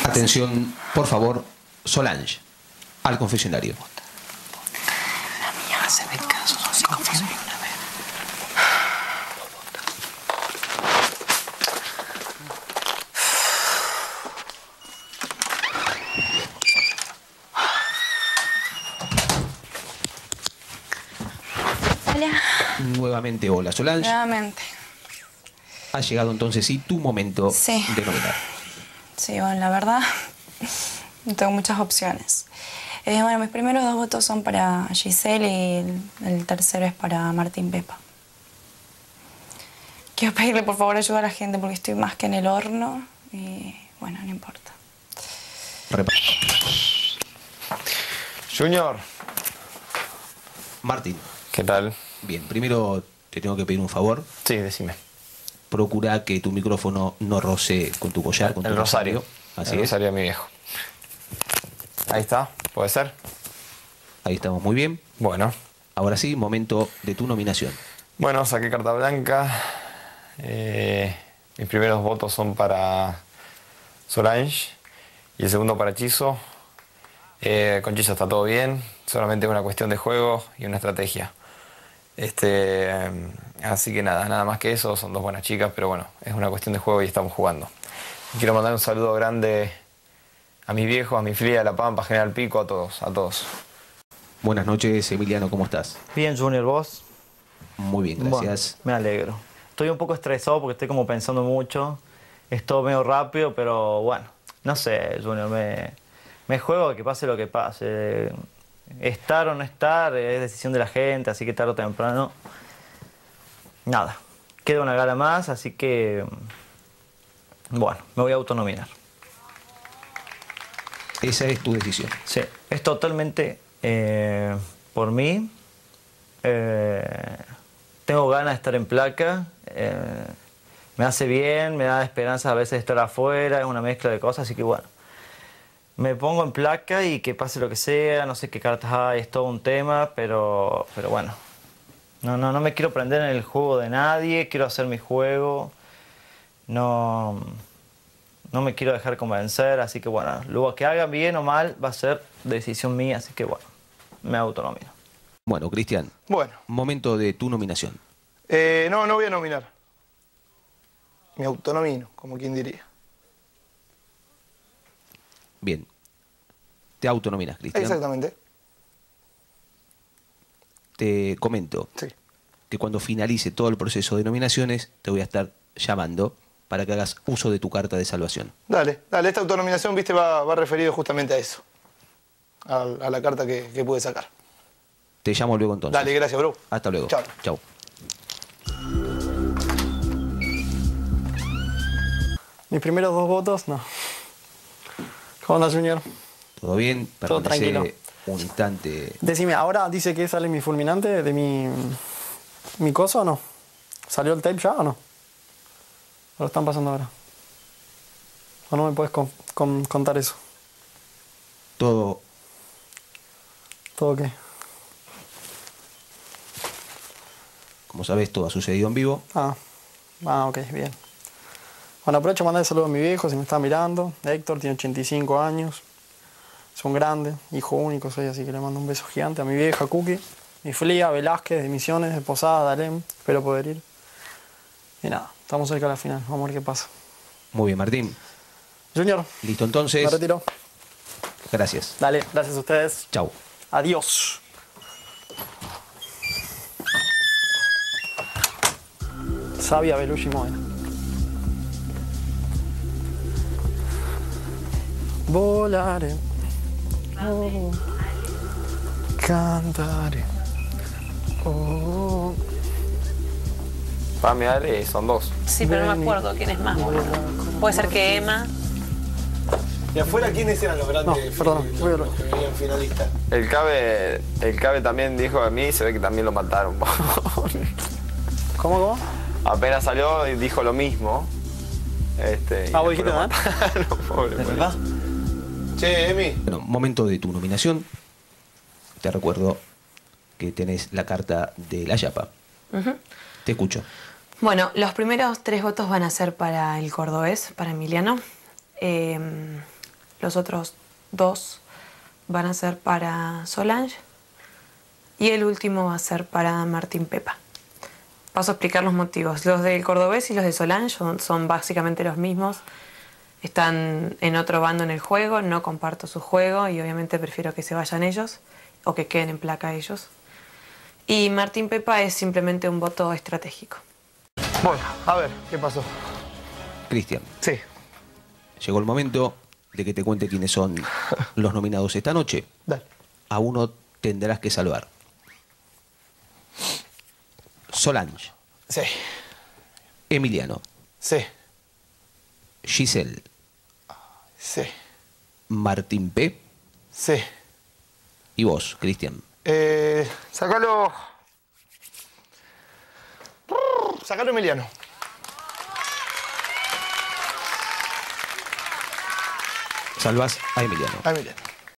Atención, por favor, Solange, al confesionario. La mía hace de caso, no se confío ni una vez. Hola. Nuevamente, hola Solange. Nuevamente. Ha llegado entonces sí tu momento de nominar. Sí, bueno, la verdad, no tengo muchas opciones. Bueno, mis primeros 2 votos son para Giselle y el tercero es para Martín Pepa. Quiero pedirle por favor ayuda a la gente porque estoy más que en el horno y bueno, no importa. Junior. Martín. ¿Qué tal? Bien, primero te tengo que pedir un favor. Sí, decime. Procura que tu micrófono no roce con tu collar, con tu rosario. Así el rosario de mi viejo. Ahí está, ¿puede ser? Ahí estamos, muy bien. Bueno. Ahora sí, momento de tu nominación. Bueno, saqué carta blanca. Mis primeros votos son para Solange y el segundo para Chizo. Con Chizo está todo bien, solamente es una cuestión de juego y una estrategia. Así que nada más que eso, son 2 buenas chicas, pero bueno, es una cuestión de juego y estamos jugando. Quiero mandar un saludo grande a mis viejos, a mi familia de La Pampa, General Pico, a todos. Buenas noches, Emiliano, ¿cómo estás? Bien, Junior, ¿vos? Muy bien, gracias. Bueno, me alegro. Estoy un poco estresado porque estoy como pensando mucho. Es todo medio rápido, pero bueno, no sé, Junior, me juego a que pase lo que pase. Estar o no estar es decisión de la gente, así que tarde o temprano, nada. Queda una gala más, así que, bueno, me voy a autonominar. Esa es tu decisión. Sí, es totalmente por mí. Tengo ganas de estar en placa. Me hace bien, me da esperanza a veces de estar afuera, es una mezcla de cosas, así que bueno. Me pongo en placa y que pase lo que sea, no sé qué cartas hay, es todo un tema, pero bueno. No me quiero prender en el juego de nadie, quiero hacer mi juego. No me quiero dejar convencer, así que bueno, luego que hagan bien o mal va a ser decisión mía, así que bueno, me autonomino. Bueno, Cristian, momento de tu nominación. No voy a nominar. Me autonomino, como quien diría. Bien. Te autonominas, Cristian. Exactamente. Te comento que cuando finalice todo el proceso de nominaciones te voy a estar llamando para que hagas uso de tu carta de salvación. Dale. Esta autonominación, viste, va referido justamente a eso. A la carta que pude sacar. Te llamo luego entonces. Dale, gracias, bro. Hasta luego. Chao. Chao. Mis primeros 2 votos, no. ¿Cómo andas, Junior? ¿Todo bien? Todo tranquilo. Un instante. Decime, ¿ahora dice que sale mi fulminante de mi coso o no? ¿Salió el tape ya o no? ¿O lo están pasando ahora? ¿O no me puedes contar eso? Todo. ¿Todo qué? Como sabes, todo ha sucedido en vivo. Ok, bien. Bueno, aprovecho para mandar saludos a mi viejo, si me está mirando. Héctor tiene 85 años. Es un grande, hijo único soy, así que le mando un beso gigante a mi vieja, Cookie. Mi Flia, Velázquez, de Misiones, de Posada, de Alem. Espero poder ir. Y nada, estamos cerca de la final. Vamos a ver qué pasa. Muy bien, Martín. Junior. Listo, entonces. Me retiro. Gracias. Dale, gracias a ustedes. Chau. Adiós. Sabia Belushi Moena. Volaré. Oh, cantaré. Oh. Pame, Ale, son 2. Sí, pero no me acuerdo quién es más, boludo. Puede ser que Emma. ¿Y afuera quiénes eran los grandes los que venían finalistas? El Cabe también dijo de mí, se ve que también lo mataron. ¿Cómo? Apenas salió y dijo lo mismo. ¿Vos dijiste nada? Pobre. ¿De verdad? Che, Emi. Bueno, momento de tu nominación. Te recuerdo que tenés la carta de la Yapa. Te escucho. Bueno, los primeros 3 votos van a ser para el cordobés, para Emiliano. Los otros 2 van a ser para Solange y el último va a ser para Martín Pepa. Paso a explicar los motivos. Los del cordobés y los de Solange son básicamente los mismos. Están en otro bando en el juego, no comparto su juego y obviamente prefiero que se vayan ellos o que queden en placa ellos. Y Martín Pepa es simplemente un voto estratégico. Bueno, a ver, ¿qué pasó? Cristian, Sí. llegó el momento de que te cuente quiénes son los nominados esta noche. Dale. A uno tendrás que salvar. Solange. Sí. Emiliano. Sí. Giselle. Sí. Martín P. Sí. Y vos, Cristian. Sácalo. Sácalo, Emiliano. Salvás a Emiliano. A Emiliano.